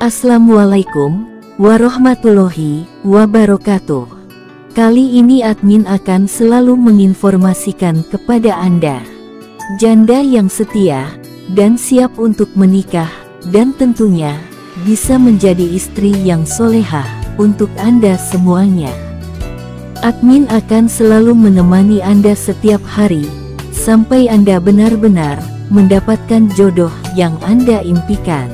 Assalamualaikum warahmatullahi wabarakatuh. Kali ini admin akan selalu menginformasikan kepada Anda, janda yang setia dan siap untuk menikah dan tentunya bisa menjadi istri yang solehah untuk Anda semuanya. Admin akan selalu menemani Anda setiap hari sampai Anda benar-benar mendapatkan jodoh yang Anda impikan.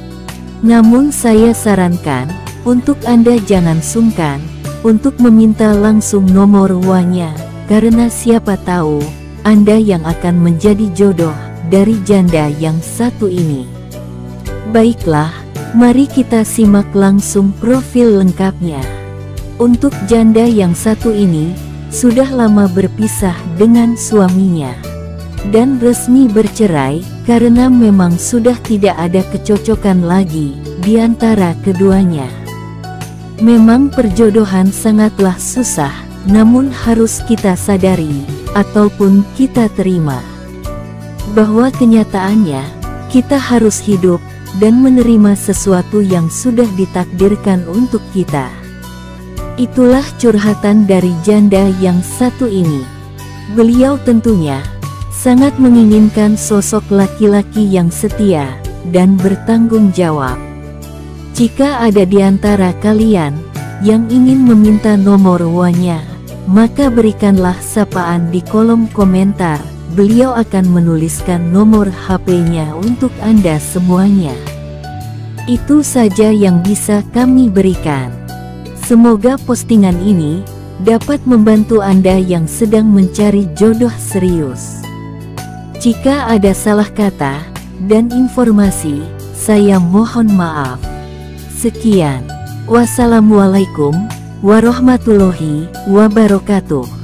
Namun saya sarankan untuk Anda jangan sungkan untuk meminta langsung nomor WA-nya, karena siapa tahu Anda yang akan menjadi jodoh dari janda yang satu ini. Baiklah, mari kita simak langsung profil lengkapnya. Untuk janda yang satu ini sudah lama berpisah dengan suaminya dan resmi bercerai karena memang sudah tidak ada kecocokan lagi di antara keduanya. Memang perjodohan sangatlah susah, namun harus kita sadari ataupun kita terima bahwa kenyataannya kita harus hidup dan menerima sesuatu yang sudah ditakdirkan untuk kita. Itulah curhatan dari janda yang satu ini. Beliau tentunya sangat menginginkan sosok laki-laki yang setia dan bertanggung jawab. Jika ada di antara kalian yang ingin meminta nomor WA-nya, maka berikanlah sapaan di kolom komentar. Beliau akan menuliskan nomor HP-nya untuk Anda semuanya. Itu saja yang bisa kami berikan. Semoga postingan ini dapat membantu Anda yang sedang mencari jodoh serius. Jika ada salah kata dan informasi, saya mohon maaf. Sekian. Wassalamualaikum warahmatullahi wabarakatuh.